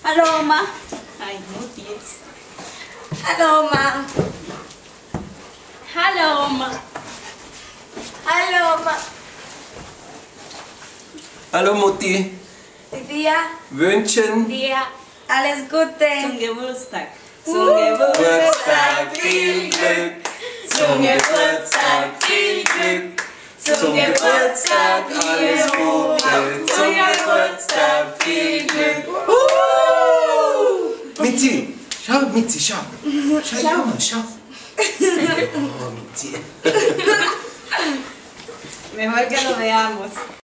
Hallo Oma. Ay, Mutti jetzt. Hallo Oma. Hallo Oma. Hallo Oma. Hallo Mutti, Wir wünschen Dir alles Gute. zum Geburtstag. Zum Geburtstag viel Glück. Zum Geburtstag viel Glück. Zum Geburtstag alles Gute. Zum Geburtstag viel Glück. Mitzi, schau, Mitzi, schau. Schau, Junge, schau. Oh, Mitzi. Mejor que lo veamos.